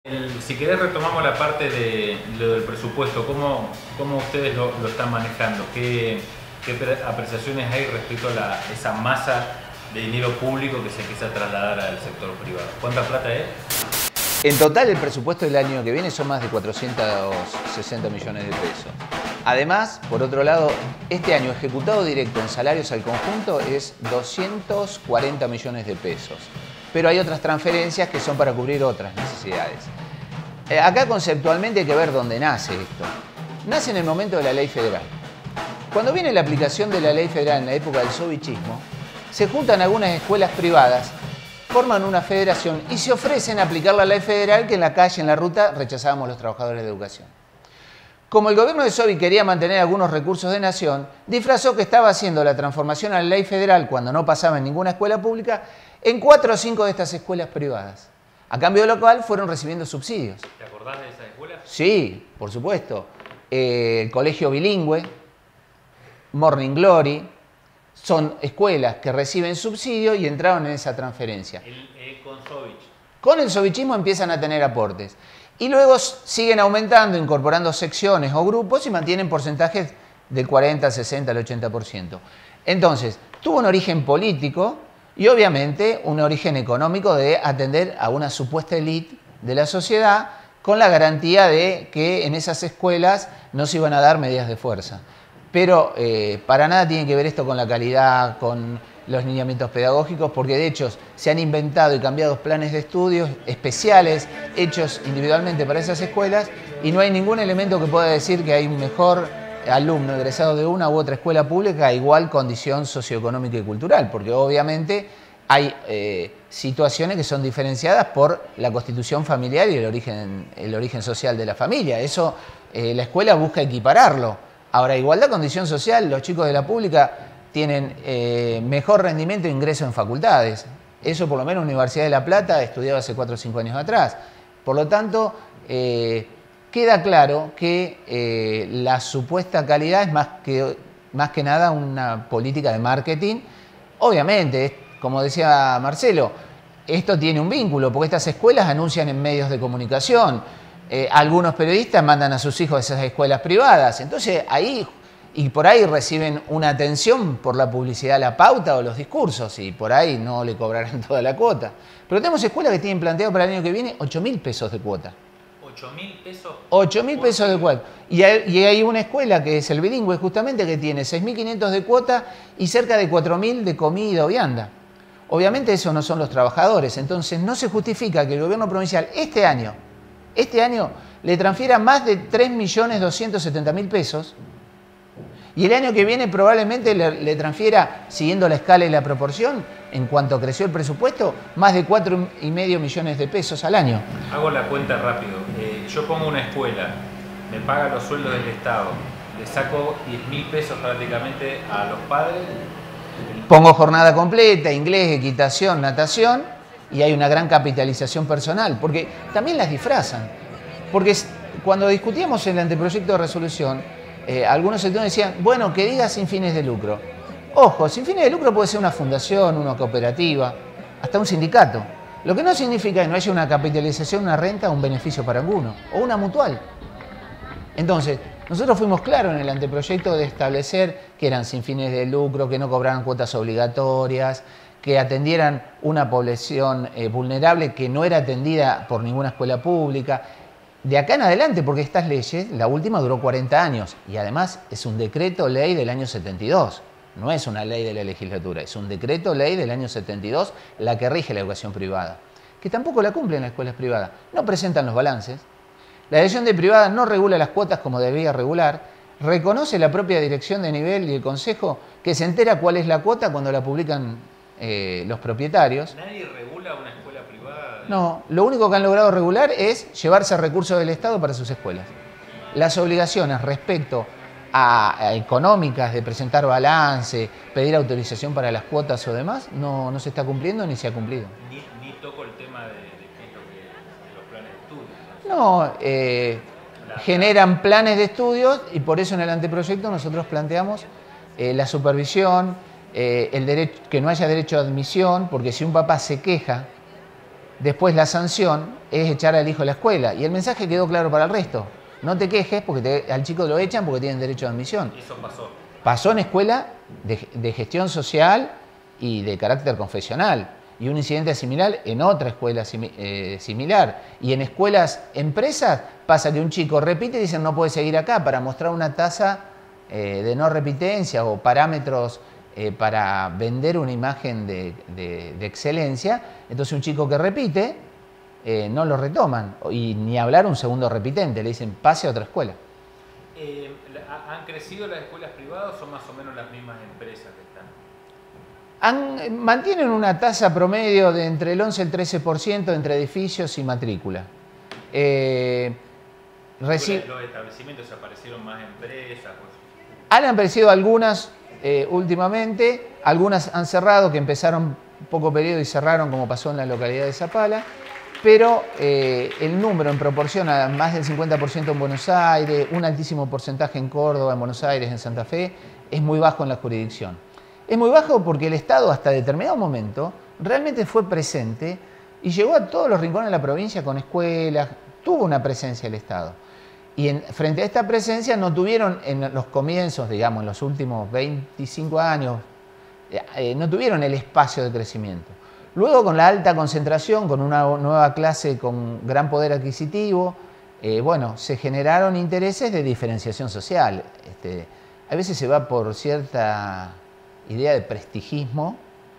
Si querés retomamos la parte de lo del presupuesto, ¿cómo ustedes lo están manejando? ¿Qué apreciaciones hay respecto a esa masa de dinero público que se empieza a trasladar al sector privado? ¿Cuánta plata es? En total el presupuesto del año que viene son más de 460 millones de pesos. Además, por otro lado, este año ejecutado directo en salarios al conjunto es 240 millones de pesos. Pero hay otras transferencias que son para cubrir otras necesidades. Acá conceptualmente hay que ver dónde nace esto. Nace en el momento de la ley federal. Cuando viene la aplicación de la ley federal en la época del sovichismo, se juntan algunas escuelas privadas, forman una federación y se ofrecen a aplicar la ley federal que en la calle, en la ruta, rechazábamos los trabajadores de educación. Como el gobierno de Scioli quería mantener algunos recursos de nación, disfrazó que estaba haciendo la transformación a la ley federal cuando no pasaba en ninguna escuela pública en 4 o 5 de estas escuelas privadas. A cambio de lo cual fueron recibiendo subsidios. ¿Te acordás de esas escuelas? Sí, por supuesto. El Colegio Bilingüe, Morning Glory, son escuelas que reciben subsidio y entraron en esa transferencia. Con Sovich. Con el sovichismo empiezan a tener aportes. Y luego siguen aumentando, incorporando secciones o grupos y mantienen porcentajes del 40, 60, al 80%. Entonces, tuvo un origen político y obviamente un origen económico de atender a una supuesta élite de la sociedad con la garantía de que en esas escuelas no se iban a dar medidas de fuerza. Pero para nada tiene que ver esto con la calidad, con los lineamientos pedagógicos, porque de hecho se han inventado y cambiado planes de estudios especiales, hechos individualmente para esas escuelas, y no hay ningún elemento que pueda decir que hay un mejor alumno egresado de una u otra escuela pública a igual condición socioeconómica y cultural, porque obviamente hay situaciones que son diferenciadas por la constitución familiar y el origen social de la familia. Eso la escuela busca equipararlo. Ahora, igualdad, condición social, los chicos de la pública tienen mejor rendimiento e ingreso en facultades. Eso por lo menos Universidad de La Plata estudiaba hace 4 o 5 años atrás. Por lo tanto, queda claro que la supuesta calidad es más que nada una política de marketing. Obviamente, como decía Marcelo, esto tiene un vínculo, porque estas escuelas anuncian en medios de comunicación. Algunos periodistas mandan a sus hijos a esas escuelas privadas. Entonces, ahí y por ahí reciben una atención por la publicidad, la pauta o los discursos, y por ahí no le cobrarán toda la cuota. Pero tenemos escuelas que tienen planteado para el año que viene 8.000 pesos de cuota. ¿8.000 pesos? 8.000 pesos de cuota. Y hay una escuela que es el Bilingüe, justamente, que tiene 6.500 de cuota y cerca de 4.000 de comida o vianda. Obviamente esos no son los trabajadores, entonces no se justifica que el gobierno provincial este año le transfiera más de 3.270.000 pesos y el año que viene probablemente le transfiera, siguiendo la escala y la proporción, en cuanto creció el presupuesto, más de 4,5 millones de pesos al año. Hago la cuenta rápido. Yo pongo una escuela, me paga los sueldos del Estado, le saco 10.000 pesos prácticamente a los padres. Pongo jornada completa, inglés, equitación, natación, y hay una gran capitalización personal, porque también las disfrazan. Porque cuando discutíamos el anteproyecto de resolución, algunos sectores decían, bueno, que diga sin fines de lucro. Ojo, sin fines de lucro puede ser una fundación, una cooperativa, hasta un sindicato. Lo que no significa que no haya una capitalización, una renta o un beneficio para alguno, o una mutual. Entonces, nosotros fuimos claros en el anteproyecto de establecer que eran sin fines de lucro, que no cobraran cuotas obligatorias, que atendieran una población vulnerable que no era atendida por ninguna escuela pública. De acá en adelante, porque estas leyes, la última duró 40 años y además es un decreto ley del año 72. No es una ley de la legislatura, es un decreto ley del año 72 la que rige la educación privada, que tampoco la cumplen las escuelas privadas. No presentan los balances. La dirección de privada no regula las cuotas como debería regular, reconoce la propia dirección de nivel y el consejo que se entera cuál es la cuota cuando la publican los propietarios. ¿Nadie regula una escuela privada? No, lo único que han logrado regular es llevarse recursos del Estado para sus escuelas. Las obligaciones respecto a económicas de presentar balance, pedir autorización para las cuotas o demás, no se está cumpliendo ni se ha cumplido. Ni toco el tema de qué es lo que de los planes de estudio. No, generan planes de estudios y por eso en el anteproyecto nosotros planteamos la supervisión, el derecho, que no haya derecho a admisión, porque si un papá se queja Después la sanción es echar al hijo de la escuela. Y el mensaje quedó claro para el resto. No te quejes porque al chico lo echan porque tienen derecho de admisión. Eso pasó. Pasó en escuela de gestión social y de carácter confesional. Y un incidente similar en otra escuela similar. Y en escuelas, empresas, pasa que un chico repite y dicen no puede seguir acá para mostrar una tasa de no repitencia o parámetros para vender una imagen de excelencia. Entonces un chico que repite no lo retoman. Y ni hablar un segundo repitente, le dicen pase a otra escuela. ¿Han crecido las escuelas privadas o son más o menos las mismas empresas que están? Mantienen una tasa promedio de entre el 11 y el 13% entre edificios y matrícula. Los establecimientos aparecieron más empresas. Han aparecido algunas últimamente, algunas han cerrado, que empezaron poco periodo y cerraron, como pasó en la localidad de Zapala, pero el número en proporción a más del 50% en Buenos Aires, un altísimo porcentaje en Córdoba, en Buenos Aires, en Santa Fe, es muy bajo en la jurisdicción. Es muy bajo porque el Estado hasta determinado momento realmente fue presente y llegó a todos los rincones de la provincia con escuelas, tuvo una presencia el Estado. Y frente a esta presencia no tuvieron en los comienzos, digamos, en los últimos 25 años, no tuvieron el espacio de crecimiento. Luego con la alta concentración, con una nueva clase con gran poder adquisitivo, bueno, se generaron intereses de diferenciación social. A veces se va por cierta idea de prestigismo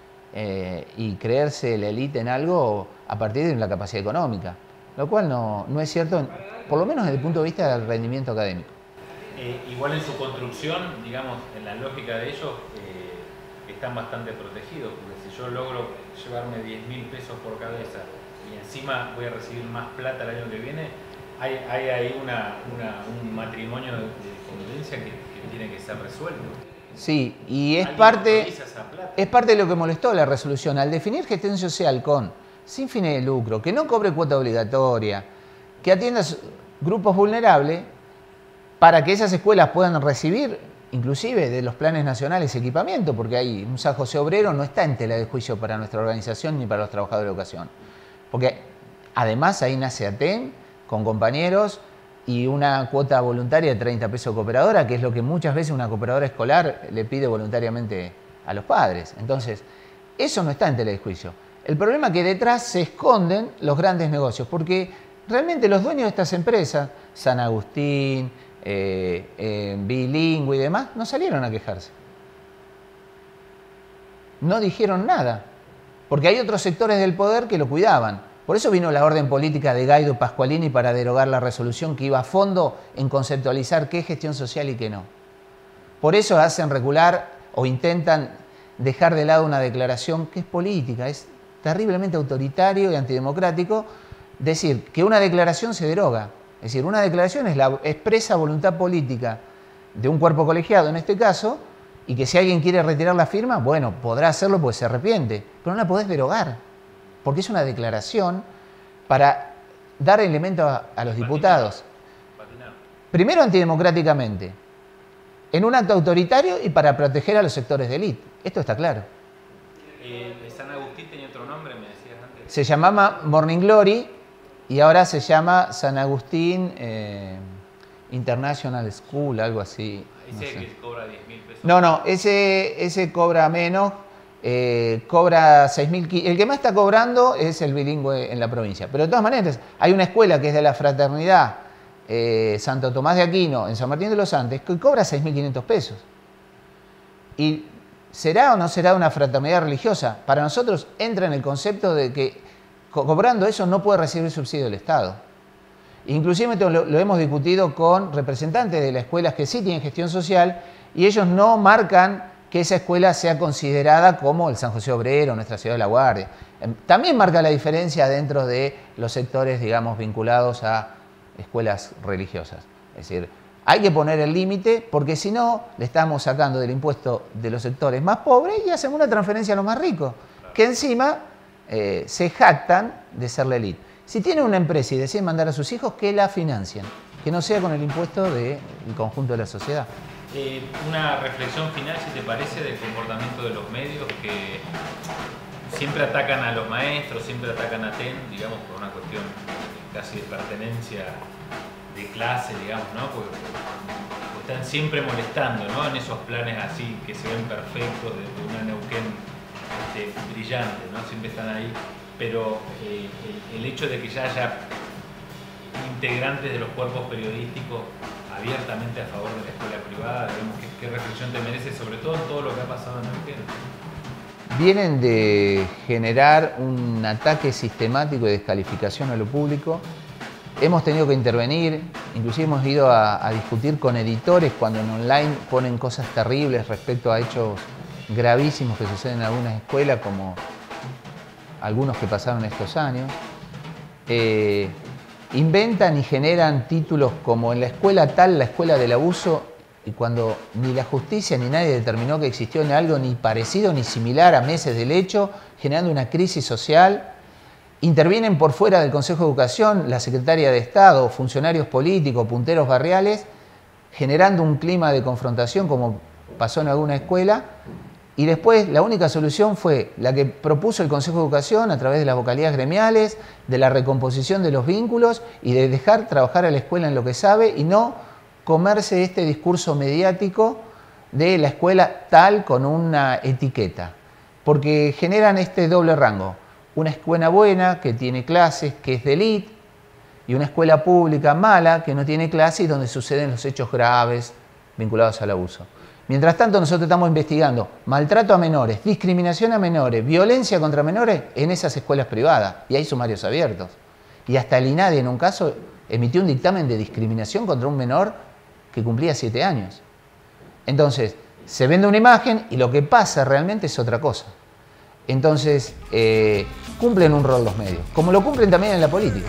y creerse la élite en algo a partir de la capacidad económica, lo cual no es cierto, por lo menos desde el punto de vista del rendimiento académico. Igual en su construcción, digamos, en la lógica de ellos, están bastante protegidos, porque si yo logro llevarme 10.000 pesos por cabeza y encima voy a recibir más plata el año que viene, hay ahí un matrimonio de convivencia que tiene que ser resuelto. Sí, y es parte de lo que molestó la resolución. Al definir gestión social con sin fines de lucro, que no cobre cuota obligatoria, que atienda a grupos vulnerables, para que esas escuelas puedan recibir, inclusive de los planes nacionales, equipamiento, porque hay un San José Obrero no está en tela de juicio para nuestra organización ni para los trabajadores de educación. Porque además ahí nace ATEN con compañeros y una cuota voluntaria de 30 pesos cooperadora, que es lo que muchas veces una cooperadora escolar le pide voluntariamente a los padres. Entonces, eso no está en tela de juicio. El problema es que detrás se esconden los grandes negocios, porque realmente los dueños de estas empresas, San Agustín, Bilingüe y demás, no salieron a quejarse. No dijeron nada, porque hay otros sectores del poder que lo cuidaban. Por eso vino la orden política de Gaido Pascualini para derogar la resolución que iba a fondo en conceptualizar qué es gestión social y qué no. Por eso hacen recular o intentan dejar de lado una declaración que es política, es terriblemente autoritario y antidemocrático decir que una declaración se deroga. Es decir, una declaración es la expresa voluntad política de un cuerpo colegiado en este caso, y que si alguien quiere retirar la firma, bueno, podrá hacerlo porque se arrepiente, pero no la podés derogar, porque es una declaración para dar elemento a los diputados. Primero antidemocráticamente, en un acto autoritario y para proteger a los sectores de élite. Esto está claro. San Agustín tenía otro nombre, me decías antes. Se llamaba Morning Glory y ahora se llama San Agustín International School, algo así. ¿Ese no sé. Que cobra 10.000 pesos? No, ese cobra menos, cobra 6.000. El que más está cobrando es el bilingüe en la provincia. Pero de todas maneras, hay una escuela que es de la Fraternidad Santo Tomás de Aquino, en San Martín de los Andes, que cobra 6.500 pesos. ¿Y será o no será una fraternidad religiosa? Para nosotros entra en el concepto de que cobrando eso no puede recibir subsidio del Estado. Inclusive lo hemos discutido con representantes de las escuelas que sí tienen gestión social y ellos no marcan que esa escuela sea considerada como el San José Obrero, nuestra ciudad de La Guardia. También marca la diferencia dentro de los sectores, digamos, vinculados a escuelas religiosas. Es decir, hay que poner el límite porque si no, le estamos sacando del impuesto de los sectores más pobres y hacemos una transferencia a los más ricos, que encima se jactan de ser la élite. Si tienen una empresa y deciden mandar a sus hijos, que la financien, que no sea con el impuesto del conjunto de la sociedad. Una reflexión final, si te parece, del comportamiento de los medios que siempre atacan a los maestros, siempre atacan a TEN, digamos, por una cuestión casi de pertenencia de clase, digamos, ¿no? Porque están siempre molestando, ¿no? En esos planes así que se ven perfectos de una Neuquén brillante, ¿no? Siempre están ahí, pero el hecho de que ya haya integrantes de los cuerpos periodísticos abiertamente a favor de la escuela privada, digamos, ¿qué reflexión te merece, sobre todo en todo lo que ha pasado en Neuquén? Vienen de generar un ataque sistemático de descalificación a lo público. Hemos tenido que intervenir, inclusive hemos ido a discutir con editores cuando en online ponen cosas terribles respecto a hechos gravísimos que suceden en algunas escuelas, como algunos que pasaron estos años. Inventan y generan títulos como en la escuela tal, la escuela del abuso, y cuando ni la justicia ni nadie determinó que existió algo ni parecido ni similar a meses del hecho, generando una crisis social. Intervienen por fuera del Consejo de Educación la Secretaria de Estado, funcionarios políticos, punteros barriales, generando un clima de confrontación como pasó en alguna escuela. Y después la única solución fue la que propuso el Consejo de Educación a través de las vocalías gremiales, de la recomposición de los vínculos y de dejar trabajar a la escuela en lo que sabe y no comerse este discurso mediático de la escuela tal con una etiqueta. Porque generan este doble rango. Una escuela buena que tiene clases, que es de élite, y una escuela pública mala que no tiene clases y donde suceden los hechos graves vinculados al abuso. Mientras tanto, nosotros estamos investigando maltrato a menores, discriminación a menores, violencia contra menores en esas escuelas privadas, y hay sumarios abiertos. Y hasta el INADI en un caso emitió un dictamen de discriminación contra un menor que cumplía 7 años. Entonces, se vende una imagen y lo que pasa realmente es otra cosa. Entonces, cumplen un rol los medios, como lo cumplen también en la política.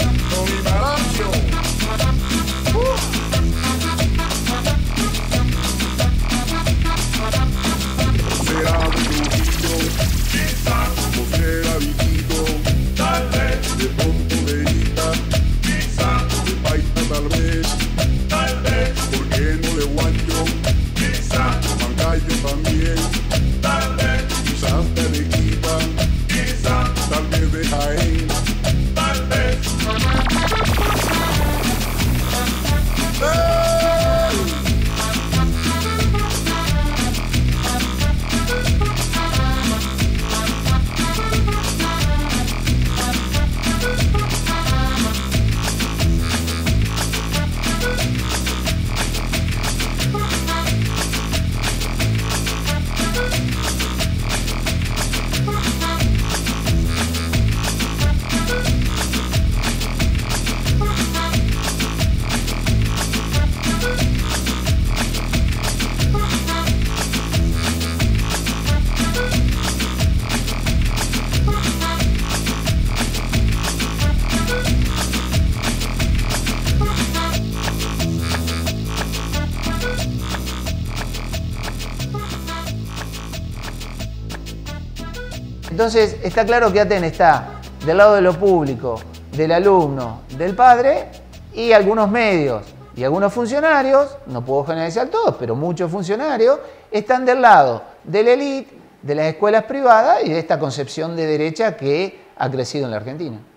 Entonces, está claro que ATEN está del lado de lo público, del alumno, del padre y algunos medios y algunos funcionarios, no puedo generalizar todos, pero muchos funcionarios, están del lado de la élite, de las escuelas privadas y de esta concepción de derecha que ha crecido en la Argentina.